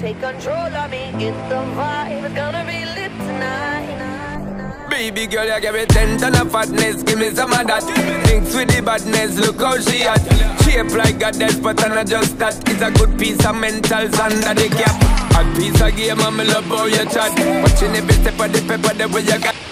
take control of me. Get the vibe, it's gonna be lit tonight. Baby girl, you give me 10 ton of fatness, give me some of that. Thinks with the badness, look how she at. Shape like a death, but I'm not just that. It's a good piece of mentals under the cap. A piece of game, I'm love how you chat. Watching every step of the pepper, the way you got.